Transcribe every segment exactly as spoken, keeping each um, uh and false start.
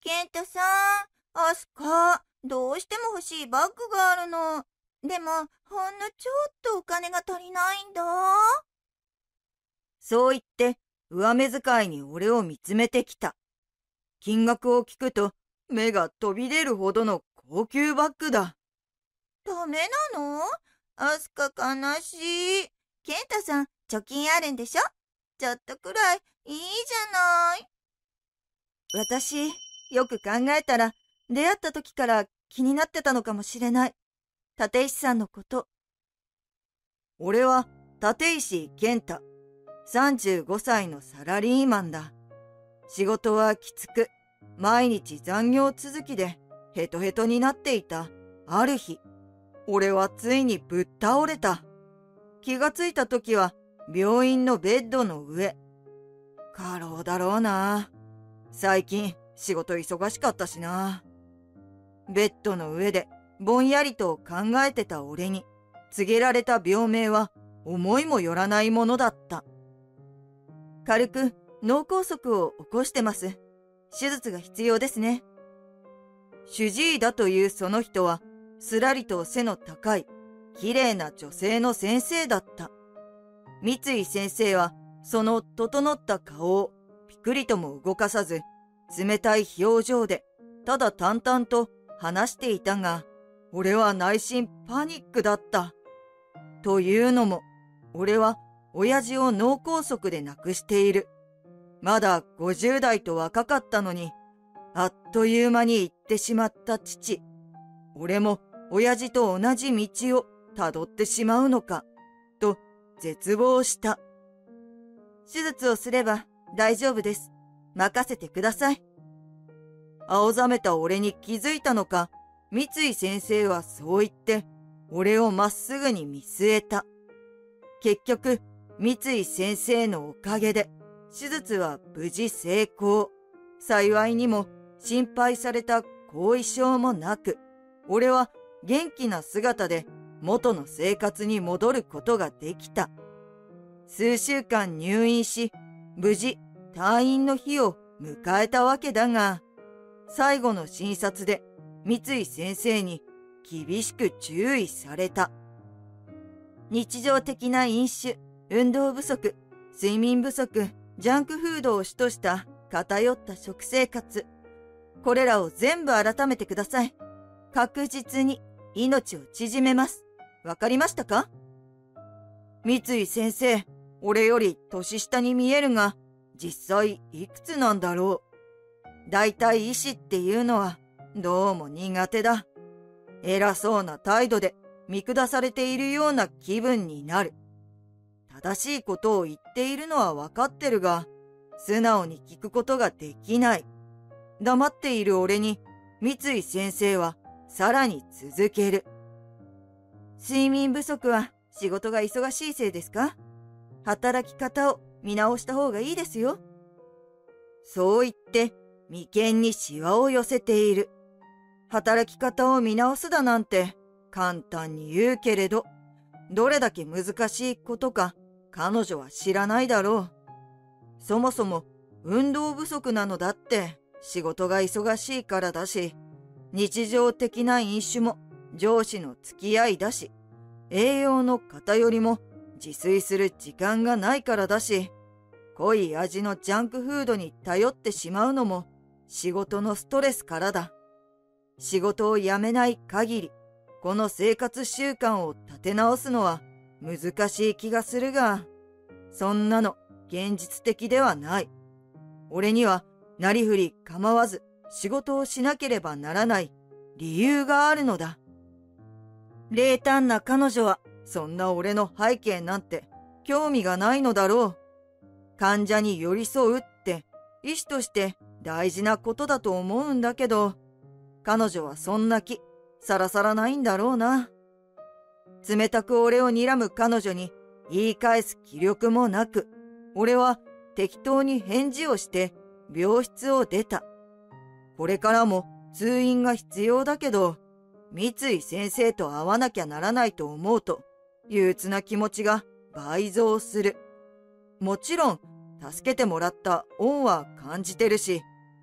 健太さん、アスカ、どうしても欲しいバッグがあるの。でも、ほんのちょっとお金が足りないんだ。 そう言って、上目遣いに俺を見つめてきた。金額を聞くと、目が飛び出るほどの高級バッグだ。 ダメなの？アスカ悲しい。健太さん、貯金あるんでしょ？ちょっとくらいいいじゃない。 私、よく考えたら、出会った時から気になってたのかもしれない。立石さんのこと。俺は立石健太。さんじゅうごさいのサラリーマンだ。仕事はきつく、毎日残業続きでヘトヘトになっていた。ある日、俺はついにぶっ倒れた。気がついた時は病院のベッドの上。過労だろうな。最近仕事忙しかったしな。ベッドの上でぼんやりと考えてた俺に告げられた病名は思いもよらないものだった。軽く脳梗塞を起こしてます。手術が必要ですね。主治医だというその人はすらりと背の高い綺麗な女性の先生だった。三井先生はその整った顔をピクリとも動かさず、冷たい表情でただ淡々と話していたが、俺は内心パニックだった。というのも、俺は親父を脳梗塞で亡くしている。まだごじゅう代と若かったのに、あっという間に行ってしまった父。俺も親父と同じ道をたどってしまうのか、と絶望した。手術をすれば大丈夫です。任せてください。青ざめた俺に気づいたのか、三井先生はそう言って、俺をまっすぐに見据えた。結局、三井先生のおかげで、手術は無事成功。幸いにも心配された後遺症もなく、俺は元気な姿で元の生活に戻ることができた。数週間入院し、無事退院の日を迎えたわけだが、最後の診察で三井先生に厳しく注意された。日常的な飲酒、運動不足、睡眠不足、ジャンクフードを主とした偏った食生活。これらを全部改めてください。確実に命を縮めます。わかりましたか？三井先生、俺より年下に見えるが、実際いくつなんだろう。大体医師っていうのはどうも苦手だ。偉そうな態度で見下されているような気分になる。正しいことを言っているのはわかってるが、素直に聞くことができない。黙っている俺に三井先生はさらに続ける。睡眠不足は仕事が忙しいせいですか？働き方を見直した方がいいですよ。そう言って眉間にシワを寄せている。働き方を見直すだなんて簡単に言うけれど、どれだけ難しいことか彼女は知らないだろう。そもそも運動不足なのだって仕事が忙しいからだし、日常的な飲酒も上司の付き合いだし、栄養の偏りも自炊する時間がないからだし、濃い味のジャンクフードに頼ってしまうのも仕事のストレスからだ。仕事を辞めない限り、この生活習慣を立て直すのは難しい気がするが、そんなの現実的ではない。俺にはなりふり構わず仕事をしなければならない理由があるのだ。冷淡な彼女はそんな俺の背景なんて興味がないのだろう。患者に寄り添うって医師として大事なことだと思うんだけど、彼女はそんな気さらさらないんだろうな。冷たく俺を睨む彼女に言い返す気力もなく、俺は適当に返事をして病室を出た。これからも通院が必要だけど、三井先生と会わなきゃならないと思うと、憂鬱な気持ちが倍増する。もちろん、助けてもらった恩は感じてるし、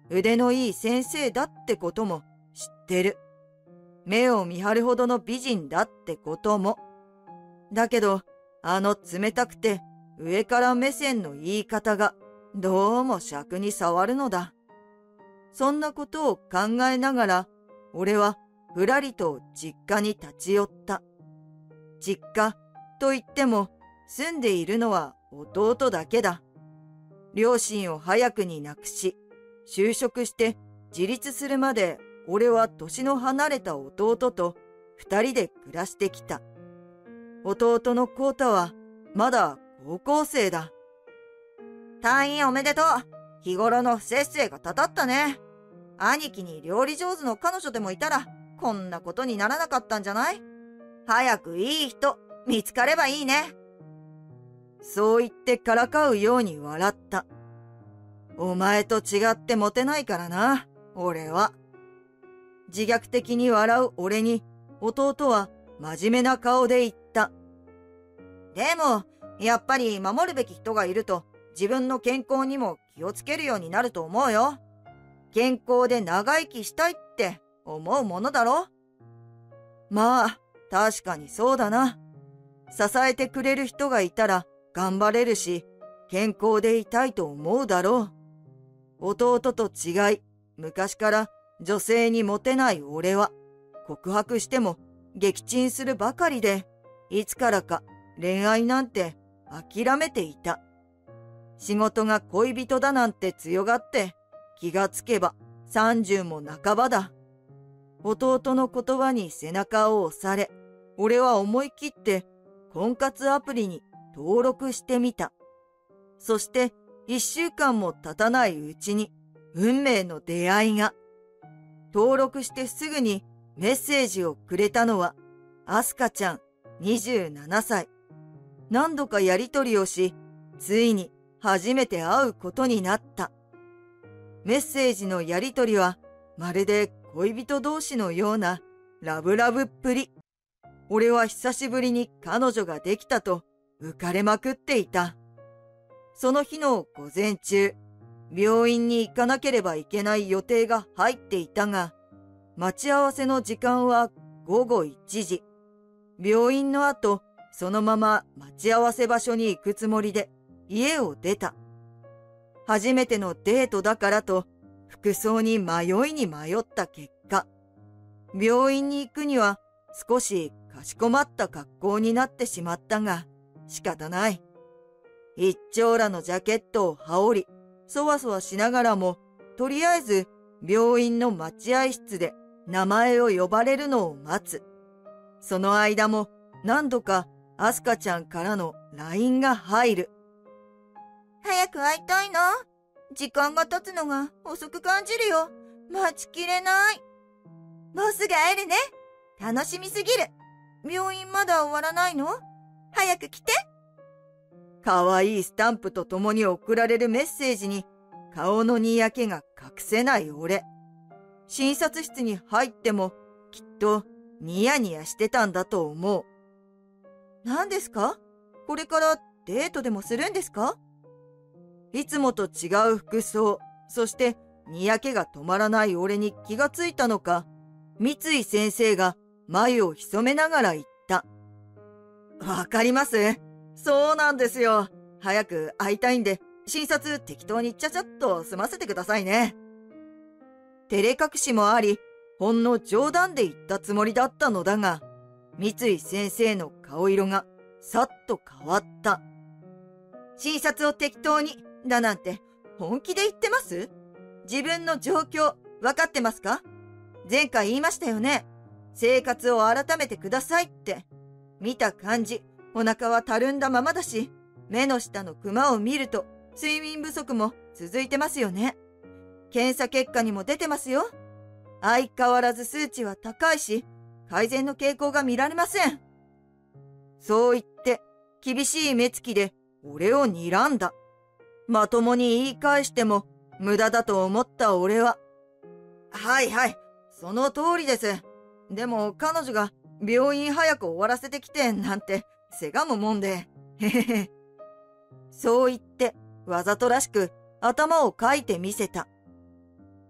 腕のいい先生だってことも知ってる。目を見張るほどの美人だってことも。だけど、あの冷たくて上から目線の言い方がどうも尺に触るのだ。そんなことを考えながら、俺はふらりと実家に立ち寄った。実家といっても住んでいるのは弟だけだ。両親を早くに亡くし、就職して自立するまで俺は年の離れた弟と二人で暮らしてきた。弟の孝太はまだ高校生だ。 退院おめでとう。日頃の不摂生がたたったね。兄貴に料理上手の彼女でもいたら、こんなことにならなかったんじゃない？早くいい人見つかればいいね。 そう言ってからかうように笑った。お前と違ってモテないからな、俺は。自虐的に笑う俺に、弟は真面目な顔で言った。 でも、やっぱり守るべき人がいると、自分の健康にも気をつけるようになると思うよ。健康で長生きしたいって思うものだろ。 まあ、確かにそうだな。支えてくれる人がいたら頑張れるし、健康でいたいと思うだろう。弟と違い、昔から女性にモテない俺は、告白しても撃沈するばかりで、いつからか恋愛なんて諦めていた。仕事が恋人だなんて強がって、気がつけば三十も半ばだ。弟の言葉に背中を押され、俺は思い切って婚活アプリに登録してみた。そして一週間も経たないうちに運命の出会いが。登録してすぐにメッセージをくれたのはアスカちゃんにじゅうななさい。何度かやりとりをし、ついに初めて会うことになった。メッセージのやりとりはまるで恋人同士のようなラブラブっぷり。俺は久しぶりに彼女ができたと浮かれまくっていた。その日の午前中、病院に行かなければいけない予定が入っていたが、待ち合わせの時間はごごいちじ。病院の後、そのまま待ち合わせ場所に行くつもりで家を出た。初めてのデートだからと服装に迷いに迷った結果、病院に行くには少しかしこまった格好になってしまったが仕方ない。一丁羅のジャケットを羽織り、そわそわしながらも、とりあえず病院の待合室で名前を呼ばれるのを待つ。その間も何度かアスカちゃんからの ライン が入る。 早く会いたいな。時間が経つのが遅く感じるよ。待ちきれない。もうすぐ会えるね。楽しみすぎる。病院まだ終わらないの？早く来て。 かわいいスタンプとともに送られるメッセージに顔のにやけが隠せない俺。診察室に入ってもきっとニヤニヤしてたんだと思う。 何ですか？これからデートでもするんですか？ いつもと違う服装、そしてにやけが止まらない俺に気がついたのか、三井先生が眉を潜めながら言った。わかります？そうなんですよ。早く会いたいんで、診察適当にちゃちゃっと済ませてくださいね。照れ隠しもあり、ほんの冗談で言ったつもりだったのだが、三井先生の顔色がさっと変わった。 診察を適当にだなんて本気で言ってます？自分の状況分かってますか？前回言いましたよね。生活を改めてくださいって。見た感じ、お腹はたるんだままだし、目の下のクマを見ると睡眠不足も続いてますよね。検査結果にも出てますよ。相変わらず数値は高いし、改善の傾向が見られません。 そう言って厳しい目つきで俺を睨んだ。まともに言い返しても無駄だと思った俺は、はいはい、その通りです。でも彼女が病院早く終わらせてきてなんてせがむもんで、へへへ。そう言ってわざとらしく頭をかいてみせた。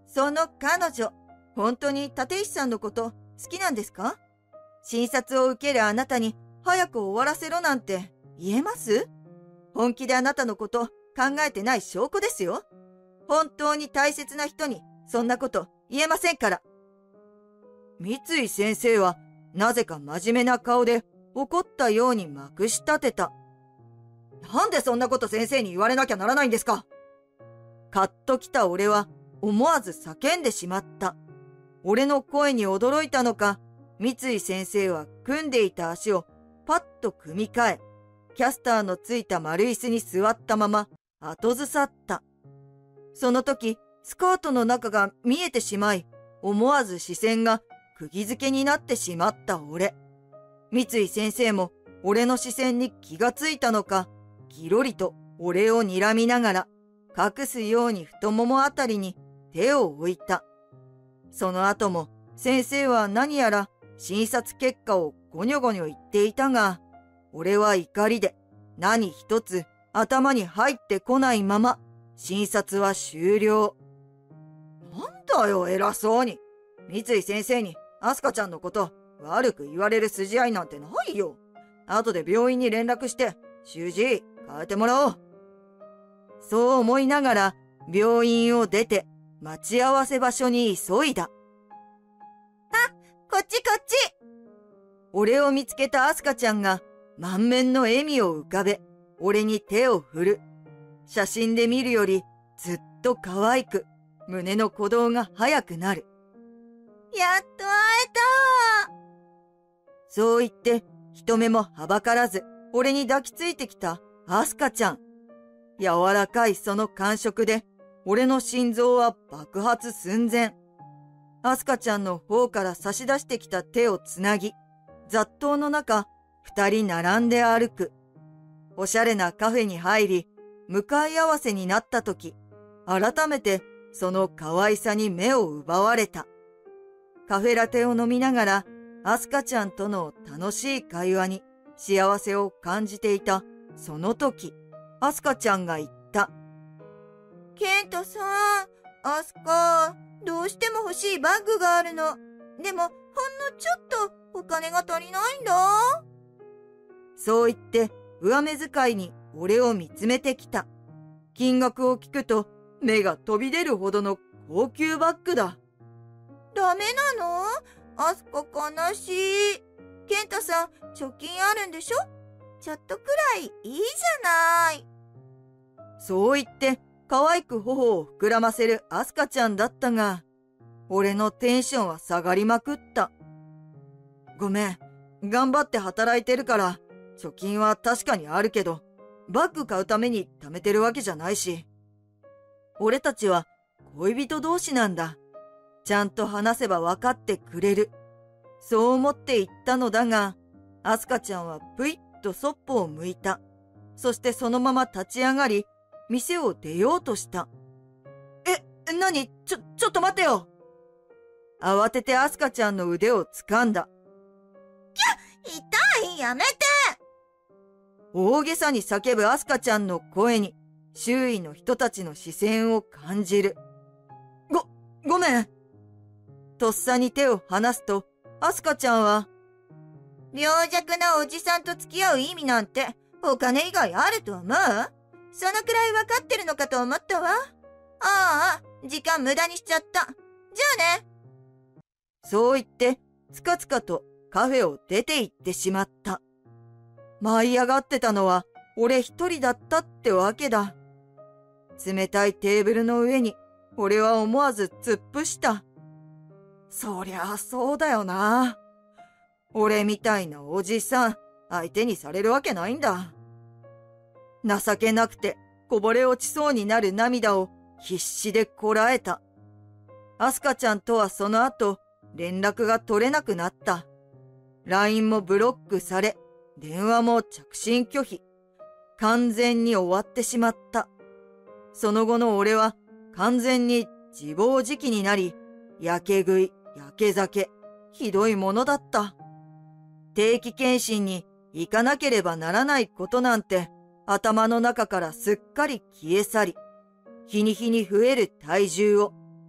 その彼女、本当に立石さんのこと好きなんですか？診察を受けるあなたに早く終わらせろなんて言えます？本気であなたのこと考えてない証拠ですよ。本当に大切な人にそんなこと言えませんから。三井先生はなぜか真面目な顔で怒ったようにまくし立てた。なんでそんなこと先生に言われなきゃならないんですか？カッときた俺は思わず叫んでしまった。俺の声に驚いたのか、三井先生は組んでいた足をパッと組み替え、キャスターのついた丸椅子に座ったまま後ずさった。その時、スカートの中が見えてしまい、思わず視線が釘付けになってしまった俺。三井先生も俺の視線に気がついたのか、ぎろりと俺を睨みながら、隠すように太ももあたりに手を置いた。その後も先生は何やら診察結果をゴニョゴニョ言っていたが、俺は怒りで何一つ頭に入ってこないまま診察は終了。なんだよ偉そうに。三井先生にアスカちゃんのこと悪く言われる筋合いなんてないよ。後で病院に連絡して習字変えてもらおう。そう思いながら病院を出て待ち合わせ場所に急いだ。あ、こっちこっち。俺を見つけたアスカちゃんが満面の笑みを浮かべ、俺に手を振る。写真で見るよりずっと可愛く、胸の鼓動が速くなる。やっと会えた。そう言って人目もはばからず俺に抱きついてきたアスカちゃん。柔らかいその感触で俺の心臓は爆発寸前。アスカちゃんの方から差し出してきた手をつなぎ、雑踏の中二人並んで歩く。おしゃれなカフェに入り、向かい合わせになった時、改めてその可愛さに目を奪われた。カフェラテを飲みながらアスカちゃんとの楽しい会話に幸せを感じていたその時、アスカちゃんが言った。ケントさん、アスカ、どうしても欲しいバッグがあるの。でもほんのちょっとお金が足りないんだ。そう言って上目遣いに俺を見つめてきた。金額を聞くと目が飛び出るほどの高級バッグだ。ダメなの？アスカ悲しい。ケンタさん、貯金あるんでしょ？ちょっとくらいいいじゃない。そう言って可愛く頬を膨らませるアスカちゃんだったが、俺のテンションは下がりまくった。ごめん、頑張って働いてるから貯金は確かにあるけど、バッグ買うために貯めてるわけじゃないし。俺たちは恋人同士なんだ。ちゃんと話せば分かってくれる。そう思って言ったのだが、アスカちゃんはぷいっとそっぽを向いた。そしてそのまま立ち上がり、店を出ようとした。え、なに？ちょ、ちょっと待ってよ。慌ててアスカちゃんの腕を掴んだ。きゃ、痛い、やめて。大げさに叫ぶアスカちゃんの声に、周囲の人たちの視線を感じる。ご、ごめん。とっさに手を離すと、アスカちゃんは、病弱なおじさんと付き合う意味なんて、お金以外あると思う？そのくらい分かってるのかと思ったわ。ああ、時間無駄にしちゃった。じゃあね。そう言って、つかつかとカフェを出て行ってしまった。舞い上がってたのは、俺一人だったってわけだ。冷たいテーブルの上に、俺は思わず突っ伏した。そりゃあそうだよな。俺みたいなおじさん、相手にされるわけないんだ。情けなくてこぼれ落ちそうになる涙を必死でこらえた。アスカちゃんとはその後、連絡が取れなくなった。ライン もブロックされ、電話も着信拒否。完全に終わってしまった。その後の俺は完全に自暴自棄になり、やけ食い、やけ酒、ひどいものだった。定期検診に行かなければならないことなんて頭の中からすっかり消え去り、日に日に増える体重を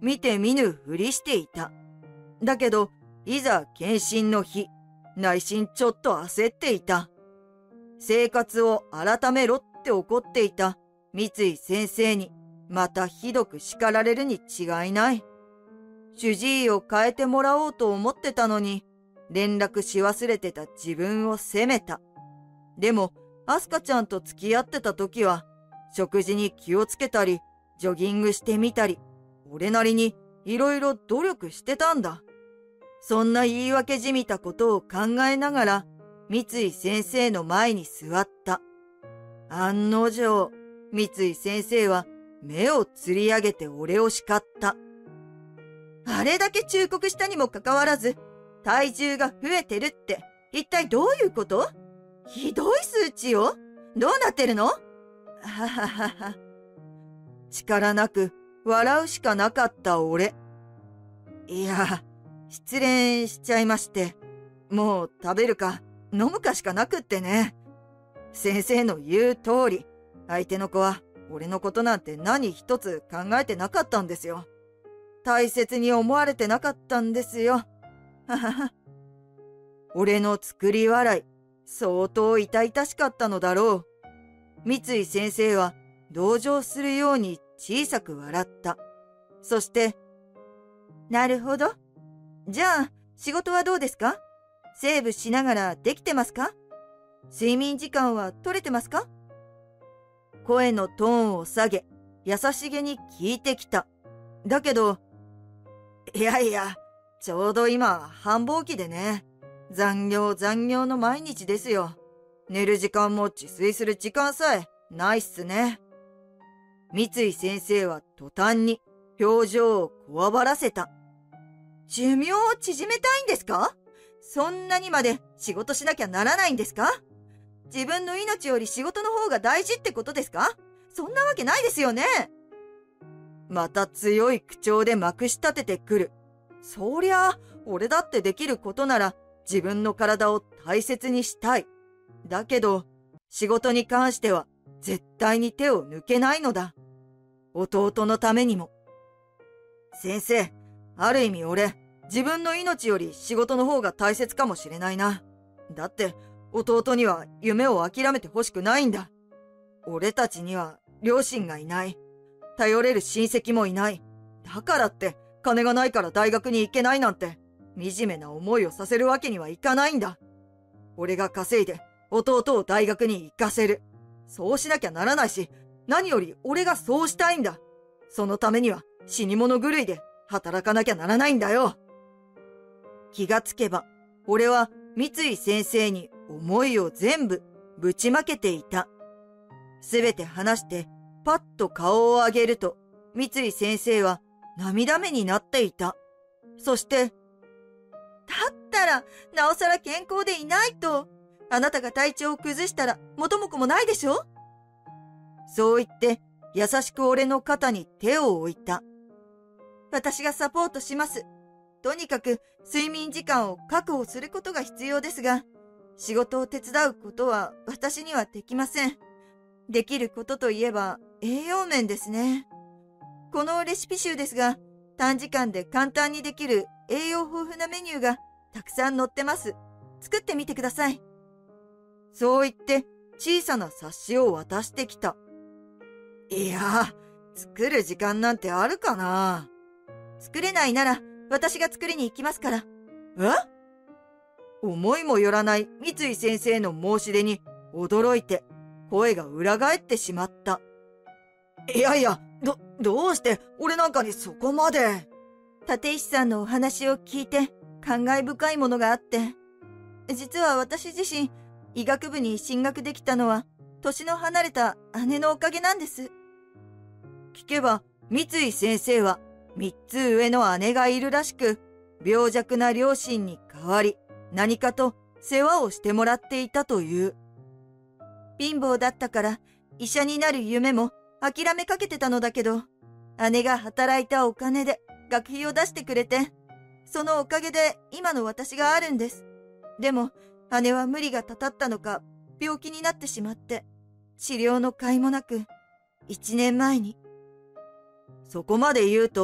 見て見ぬふりしていた。だけど、いざ検診の日、内心ちょっと焦っていた。生活を改めろって怒っていた三井先生に、またひどく叱られるに違いない。主治医を変えてもらおうと思ってたのに、連絡し忘れてた自分を責めた。でも、アスカちゃんと付き合ってた時は、食事に気をつけたり、ジョギングしてみたり、俺なりにいろいろ努力してたんだ。そんな言い訳じみたことを考えながら、三井先生の前に座った。案の定、三井先生は目をつり上げて俺を叱った。あれだけ忠告したにもかかわらず、体重が増えてるって、一体どういうこと？ひどい数値よ。どうなってるの？はははは。力なく笑うしかなかった俺。いや、失恋しちゃいまして、もう食べるか飲むかしかなくってね。先生の言う通り、相手の子は俺のことなんて何一つ考えてなかったんですよ。大切に思われてなかったんですよ。ははは。俺の作り笑い、相当痛々しかったのだろう。三井先生は同情するように小さく笑った。そして、なるほど。じゃあ、仕事はどうですか？セーブしながらできてますか？睡眠時間は取れてますか？声のトーンを下げ、優しげに聞いてきた。だけど、いやいや、ちょうど今、繁忙期でね。残業残業の毎日ですよ。寝る時間も自炊する時間さえないっすね。三井先生は途端に表情をこわばらせた。寿命を縮めたいんですか？そんなにまで仕事しなきゃならないんですか？自分の命より仕事の方が大事ってことですか？そんなわけないですよね。また強い口調でまくし立ててくる。そりゃあ、俺だってできることなら自分の体を大切にしたい。だけど、仕事に関しては絶対に手を抜けないのだ。弟のためにも。先生、ある意味俺、自分の命より仕事の方が大切かもしれないな。だって、弟には夢を諦めてほしくないんだ。俺たちには両親がいない。頼れる親戚もいない。だからって、金がないから大学に行けないなんて、惨めな思いをさせるわけにはいかないんだ。俺が稼いで、弟を大学に行かせる。そうしなきゃならないし、何より俺がそうしたいんだ。そのためには死に物狂いで働かなきゃならないんだよ。気がつけば、俺は三井先生に思いを全部ぶちまけていた。すべて話してパッと顔を上げると、三井先生は涙目になっていた。そして、だったらなおさら健康でいないと。あなたが体調を崩したら元も子もないでしょ？そう言って優しく俺の肩に手を置いた。私がサポートします。とにかく睡眠時間を確保することが必要ですが、仕事を手伝うことは私にはできません。できることといえば栄養面ですね。このレシピ集ですが、短時間で簡単にできる栄養豊富なメニューがたくさん載ってます。作ってみてください。そう言って小さな冊子を渡してきた。いや、作る時間なんてあるかな。作れないなら私が作りに行きますから。え？思いもよらない三井先生の申し出に驚いて声が裏返ってしまった。いやいや、ど、どうして俺なんかにそこまで。立石さんのお話を聞いて感慨深いものがあって、実は私自身医学部に進学できたのは年の離れた姉のおかげなんです。聞けば三井先生は三つ上の姉がいるらしく、病弱な両親に代わり何かと世話をしてもらっていたという。貧乏だったから医者になる夢も諦めかけてたのだけど、姉が働いたお金で学費を出してくれて、そのおかげで今の私があるんです。でも姉は無理がたたったのか病気になってしまって、治療の甲斐もなくいちねんまえに。そこまで言うと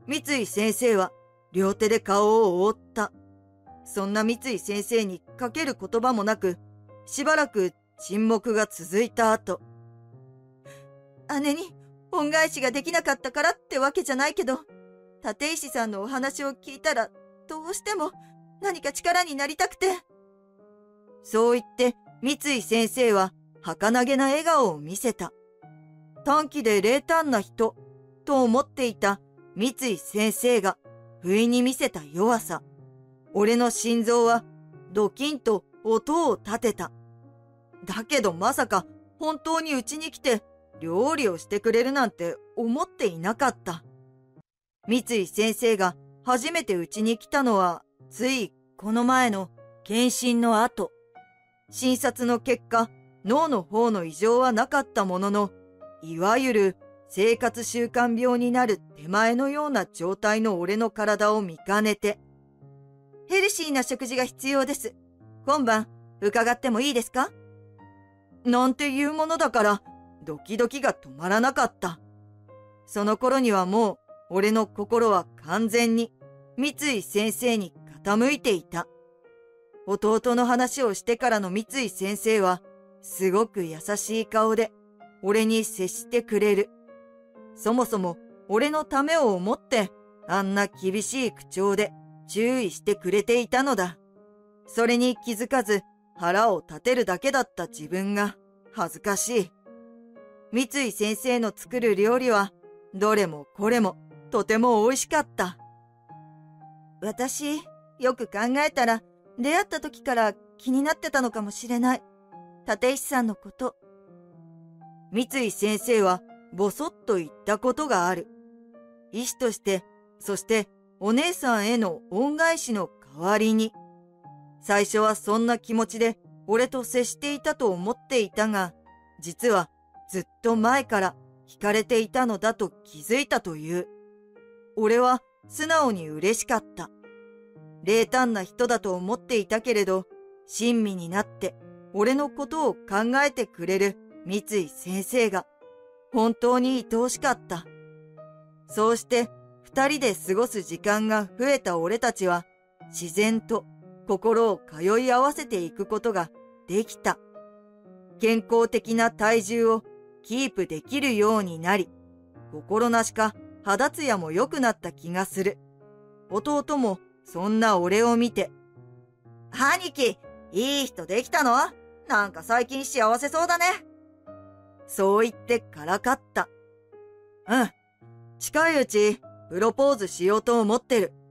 三井先生は両手で顔を覆った。そんな三井先生にかける言葉もなく、しばらく沈黙が続いた後、姉に恩返しができなかったからってわけじゃないけど、立石さんのお話を聞いたら、どうしても何か力になりたくて。そう言って三井先生は儚げな笑顔を見せた。短気で冷淡な人と思っていた三井先生が不意に見せた弱さ。俺の心臓はドキンと音を立てた。だけどまさか本当にうちに来て料理をしてくれるなんて思っていなかった。三井先生が初めてうちに来たのはついこの前の検診の後。診察の結果、脳の方の異常はなかったものの、いわゆる生活習慣病になる手前のような状態の俺の体を見かねて、ヘルシーな食事が必要です。今晩伺ってもいいですか？なんていうものだから、ドキドキが止まらなかった。その頃にはもう、俺の心は完全に三井先生に傾いていた。弟の話をしてからの三井先生は、すごく優しい顔で俺に接してくれる。そもそも俺のためを思ってあんな厳しい口調で注意してくれていたのだ。それに気づかず腹を立てるだけだった自分が恥ずかしい。三井先生の作る料理はどれもこれもとても美味しかった。私、よく考えたら出会った時から気になってたのかもしれない。立石さんのこと。三井先生はぼそっと言ったことがある。医師として、そしてお姉さんへの恩返しの代わりに。最初はそんな気持ちで俺と接していたと思っていたが、実はずっと前から惹かれていたのだと気づいたという。俺は素直に嬉しかった。冷淡な人だと思っていたけれど、親身になって俺のことを考えてくれる三井先生が本当に愛おしかった。そうして二人で過ごす時間が増えた俺たちは自然と心を通い合わせていくことができた。健康的な体重をキープできるようになり、心なしか肌ツヤも良くなった気がする。弟もそんな俺を見て、兄貴、いい人できたの？なんか最近幸せそうだね。そう言ってからかった。うん、近いうちプロポーズしようと思ってる。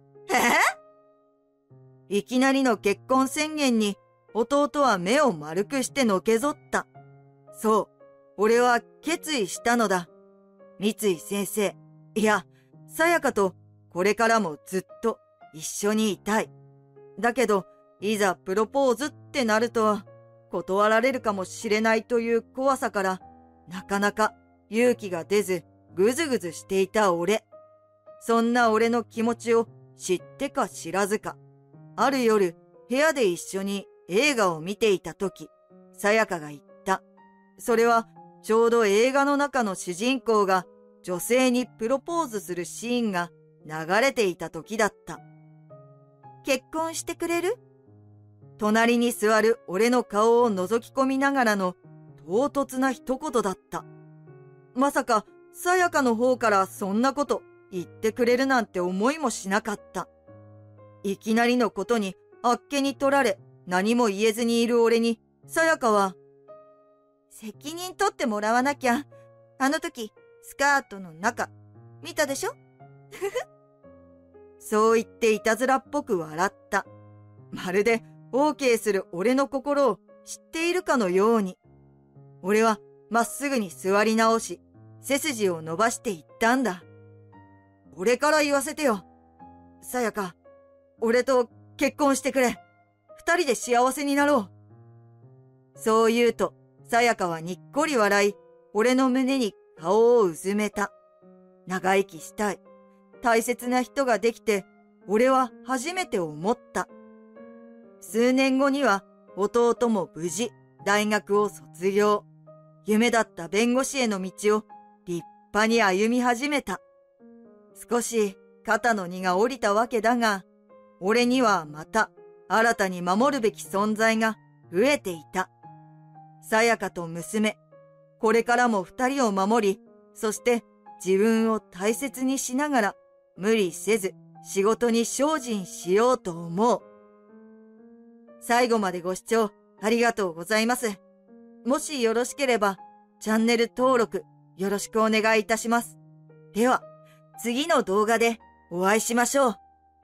え？いきなりの結婚宣言に弟は目を丸くしてのけぞった。そう、俺は決意したのだ。三井先生、いや、さやかとこれからもずっと一緒にいたい。だけど、いざプロポーズってなると、断られるかもしれないという怖さから、なかなか勇気が出ず、ぐずぐずしていた俺。そんな俺の気持ちを知ってか知らずか、ある夜、部屋で一緒に映画を見ていたとき、さやかが言った。それは、ちょうど映画の中の主人公が女性にプロポーズするシーンが流れていた時だった。結婚してくれる？隣に座る俺の顔を覗き込みながらの唐突な一言だった。まさか、さやかの方からそんなこと言ってくれるなんて思いもしなかった。いきなりのことにあっけに取られ、何も言えずにいる俺に、さやかは、責任取ってもらわなきゃ。あの時、スカートの中、見たでしょ？そう言っていたずらっぽく笑った。まるで オーケー する俺の心を知っているかのように。俺はまっすぐに座り直し、背筋を伸ばして言ったんだ。俺から言わせてよ。さやか、俺と結婚してくれ。二人で幸せになろう。そう言うと、さやかはにっこり笑い、俺の胸に顔をうずめた。長生きしたい。大切な人ができて、俺は初めて思った。数年後には弟も無事大学を卒業。夢だった弁護士への道を立派に歩み始めた。少し肩の荷が下りたわけだが、俺にはまた新たに守るべき存在が増えていた。さやかと娘、これからも二人を守り、そして自分を大切にしながら無理せず仕事に精進しようと思う。最後までご視聴ありがとうございます。もしよろしければチャンネル登録よろしくお願いいたします。では、次の動画でお会いしましょう。